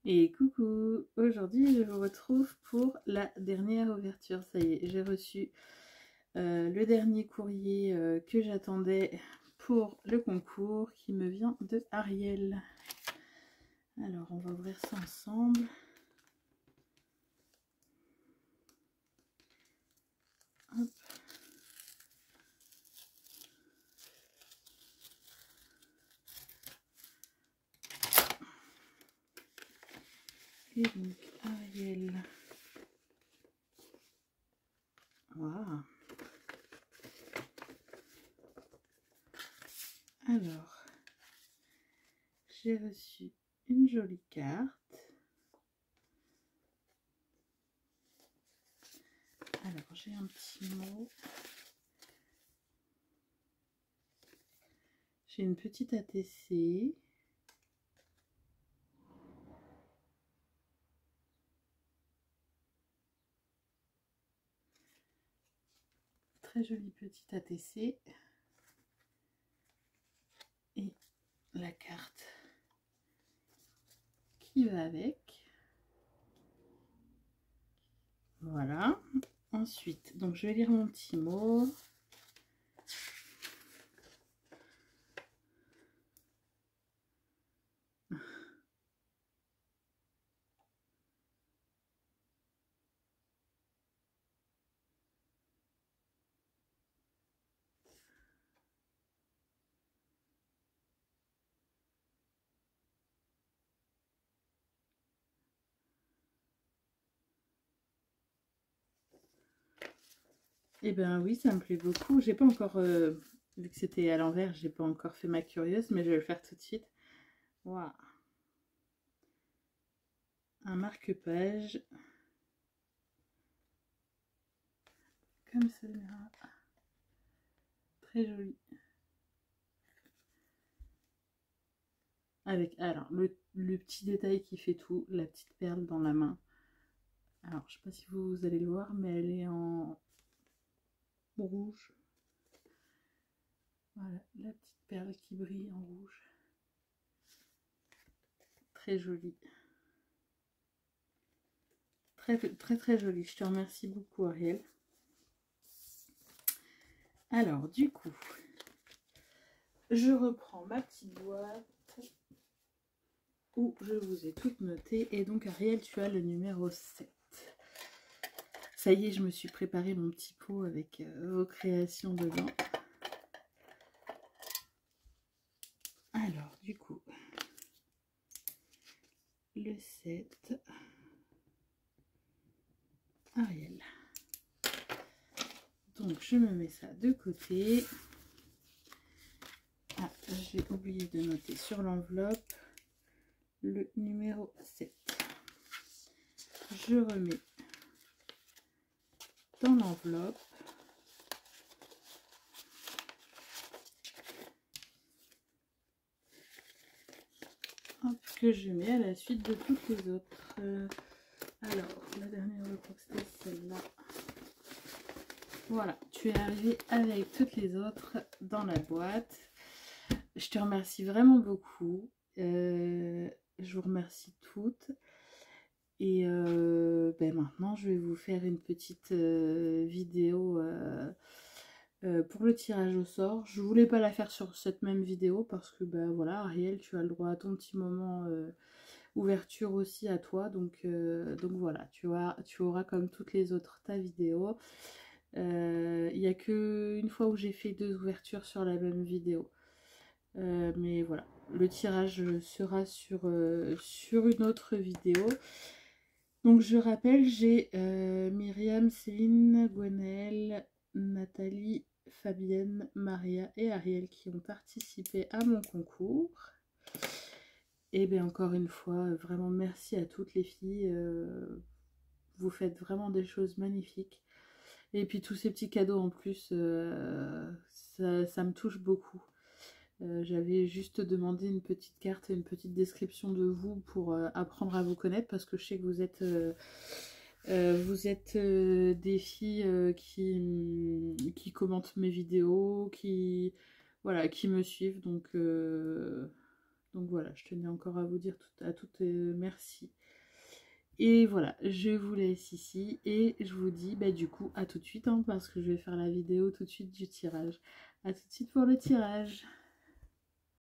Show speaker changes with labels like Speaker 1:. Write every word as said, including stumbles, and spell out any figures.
Speaker 1: Et coucou, aujourd'hui je vous retrouve pour la dernière ouverture. Ça y est, j'ai reçu euh, le dernier courrier euh, que j'attendais pour le concours qui me vient de Ariel. Alors on va ouvrir ça ensemble. Hop. Et donc Ariel. Waouh. Alors, j'ai reçu une jolie carte. Alors, j'ai un petit mot. J'ai une petite A T C. Très jolie petite A T C. Et la carte qui va avec. Voilà. Ensuite, donc je vais lire mon petit mot. Eh ben oui, ça me plaît beaucoup. J'ai pas encore, euh, vu que c'était à l'envers, j'ai pas encore fait ma curieuse, mais je vais le faire tout de suite. Waouh. Un marque-page. Comme ça. Très joli. Avec, alors, le, le petit détail qui fait tout, la petite perle dans la main. Alors, je sais pas si vous, vous allez le voir, mais elle est en rouge. Voilà, la petite perle qui brille en rouge. Très jolie. Très, très, très jolie. Je te remercie beaucoup, Ariel. Alors, du coup, je reprends ma petite boîte où je vous ai toutes notées. Et donc, Ariel, tu as le numéro sept. Ça y est, je me suis préparé mon petit pot avec euh, vos créations dedans. Alors, du coup, le sept, Ariel. Donc, je me mets ça de côté. Ah, j'ai oublié de noter sur l'enveloppe le numéro sept. Je remets dans l'enveloppe. Que je mets à la suite de toutes les autres. Euh, alors, la dernière, je crois que c'était celle-là. Voilà, tu es arrivé avec toutes les autres dans la boîte. Je te remercie vraiment beaucoup. Euh, je vous remercie toutes. Et euh, ben maintenant, je vais vous faire une petite euh, vidéo euh, euh, pour le tirage au sort. Je voulais pas la faire sur cette même vidéo parce que ben voilà, Ariel, tu as le droit à ton petit moment euh, ouverture aussi à toi. Donc, euh, donc voilà, tu, as, tu auras comme toutes les autres ta vidéo. Il euh, n'y a qu'une fois où j'ai fait deux ouvertures sur la même vidéo. Euh, mais voilà, le tirage sera sur, euh, sur une autre vidéo. Donc je rappelle, j'ai euh, Myriam, Céline, Gwenaëlle, Nathalie, Fabienne, Maria et Ariel qui ont participé à mon concours. Et bien encore une fois, vraiment merci à toutes les filles. Euh, vous faites vraiment des choses magnifiques. Et puis tous ces petits cadeaux en plus, euh, ça, ça me touche beaucoup. Euh, J'avais juste demandé une petite carte et une petite description de vous pour euh, apprendre à vous connaître parce que je sais que vous êtes, euh, euh, vous êtes euh, des filles euh, qui, qui commentent mes vidéos, qui, voilà, qui me suivent. Donc, euh, Donc voilà, je tenais encore à vous dire tout, à toutes euh, merci. Et voilà, je vous laisse ici et je vous dis bah, du coup à tout de suite hein, parce que je vais faire la vidéo tout de suite du tirage. À tout de suite pour le tirage.